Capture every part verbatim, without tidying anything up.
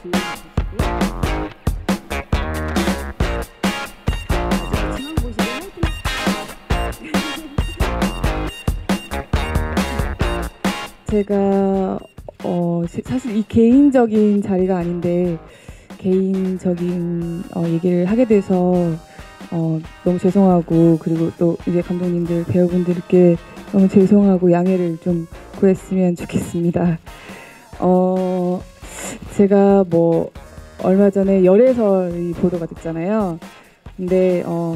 제가 어, 사실 이 개인적인 자리가 아닌데 개인적인 어, 얘기를 하게 돼서 어, 너무 죄송하고, 그리고 또 이제 감독님들, 배우분들께 너무 죄송하고 양해를 좀 구했으면 좋겠습니다. 어, 제가 뭐 얼마 전에 열애설이 보도가 됐잖아요. 근데 어,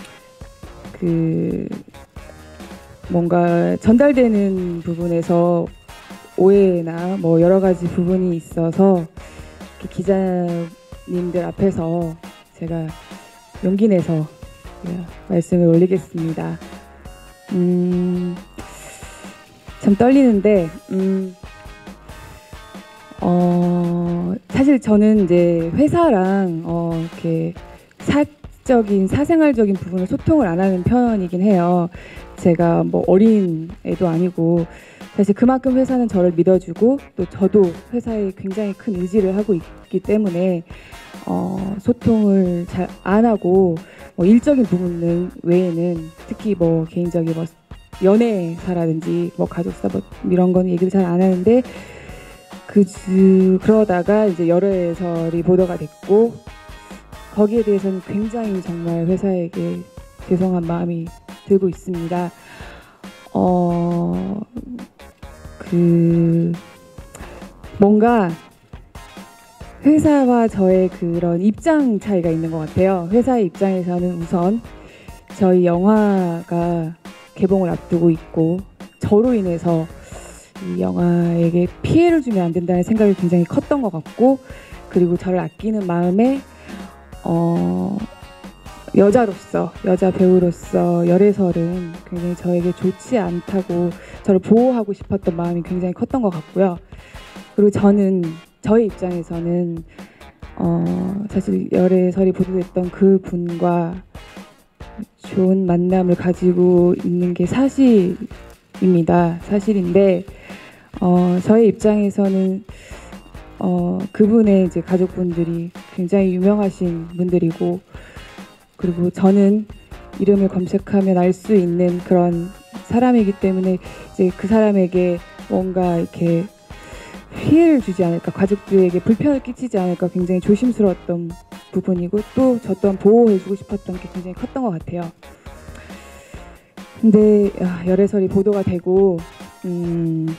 그 뭔가 전달되는 부분에서 오해나 뭐 여러 가지 부분이 있어서 기자님들 앞에서 제가 용기 내서 말씀을 올리겠습니다. 음, 참 떨리는데, 음, 어, 사실 저는 이제 회사랑 어, 이렇게 사적인 사생활적인 부분을 소통을 안 하는 편이긴 해요. 제가 뭐 어린 애도 아니고, 사실 그만큼 회사는 저를 믿어주고 또 저도 회사에 굉장히 큰 의지를 하고 있기 때문에 어, 소통을 잘 안 하고 뭐 일적인 부분 외에는 특히 뭐 개인적인 뭐 연애사라든지 뭐 가족사 뭐 이런 건 얘기를 잘 안 하는데, 그 그러다가 이제 열애설이 보도가 됐고 거기에 대해서는 굉장히 정말 회사에게 죄송한 마음이 들고 있습니다. 어, 그 뭔가 회사와 저의 그런 입장 차이가 있는 것 같아요. 회사의 입장에서는 우선 저희 영화가 개봉을 앞두고 있고 저로 인해서 이 영화에게 피해를 주면 안 된다는 생각이 굉장히 컸던 것 같고, 그리고 저를 아끼는 마음에 어, 여자로서, 여자 배우로서 열애설은 굉장히 저에게 좋지 않다고 저를 보호하고 싶었던 마음이 굉장히 컸던 것 같고요. 그리고 저는 저의 입장에서는 어, 사실 열애설이 보도됐던 그 분과 좋은 만남을 가지고 있는 게 사실입니다. 사실인데 어, 저의 입장에서는 어, 그분의 이제 가족분들이 굉장히 유명하신 분들이고, 그리고 저는 이름을 검색하면 알 수 있는 그런 사람이기 때문에 이제 그 사람에게 뭔가 이렇게 피해를 주지 않을까, 가족들에게 불편을 끼치지 않을까 굉장히 조심스러웠던 부분이고, 또 저 또한 보호해주고 싶었던 게 굉장히 컸던 것 같아요. 근데 열애설이 보도가 되고 음,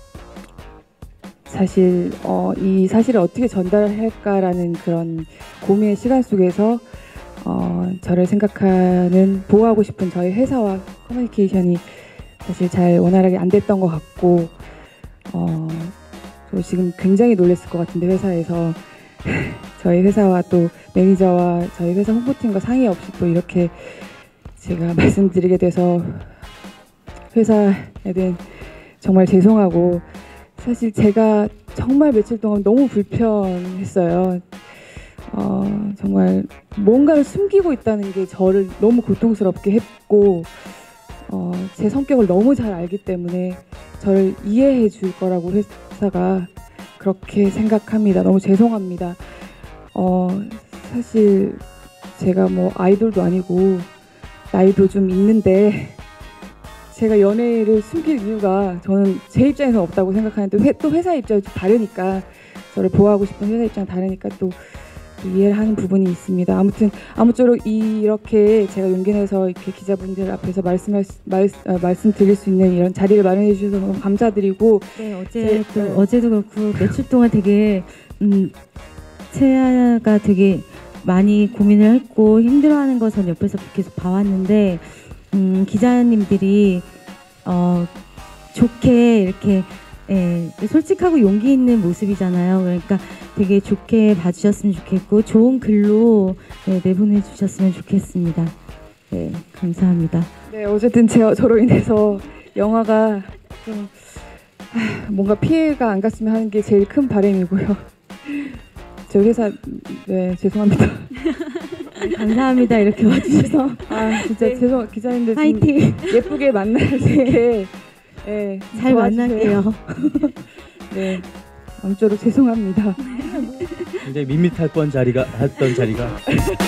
사실 어, 이 사실을 어떻게 전달할까라는 그런 고민의 시간 속에서 어, 저를 생각하는, 보호하고 싶은 저희 회사와 커뮤니케이션이 사실 잘 원활하게 안 됐던 것 같고, 어, 저 지금 굉장히 놀랐을 것 같은데 회사에서 저희 회사와 또 매니저와 저희 회사 홍보팀과 상의 없이 또 이렇게 제가 말씀드리게 돼서 회사에 대한 정말 죄송하고, 사실 제가 정말 며칠 동안 너무 불편했어요. 어, 정말 뭔가를 숨기고 있다는 게 저를 너무 고통스럽게 했고, 어, 제 성격을 너무 잘 알기 때문에 저를 이해해 줄 거라고 회사가 그렇게 생각합니다. 너무 죄송합니다. 어, 사실 제가 뭐 아이돌도 아니고 나이도 좀 있는데 제가 연애를 숨길 이유가 저는 제 입장에서 없다고 생각하는데 회, 또 회사 입장이 좀 다르니까, 저를 보호하고 싶은 회사 입장 다르니까 또 이해를 하는 부분이 있습니다. 아무튼 아무쪼록 이렇게 제가 용기 내서 이렇게 기자분들 앞에서 말씀할 수, 말, 어, 말씀드릴 수 있는 이런 자리를 마련해 주셔서 너무 감사드리고, 네, 어제 또 네. 어제도 그렇고 며칠 동안 되게 음, 채아가 되게 많이 고민을 했고 힘들어하는 것을 옆에서 계속 봐왔는데, 음, 기자님들이 어, 좋게 이렇게 예, 솔직하고 용기 있는 모습이잖아요. 그러니까 되게 좋게 봐주셨으면 좋겠고 좋은 글로 네, 내보내 주셨으면 좋겠습니다. 네, 감사합니다. 네, 어쨌든 제, 저로 인해서 영화가 좀 하, 뭔가 피해가 안 갔으면 하는 게 제일 큰 바람이고요. 저 회사 네 죄송합니다. 네, 감사합니다. 이렇게 와주셔서 아 진짜 네. 죄송 기자님들 파이팅 예쁘게 만날 때 네, 잘 만날게요. 네, 아무쪼록 죄송합니다. 굉장히 밋밋할 뻔 자리가 했던 자리가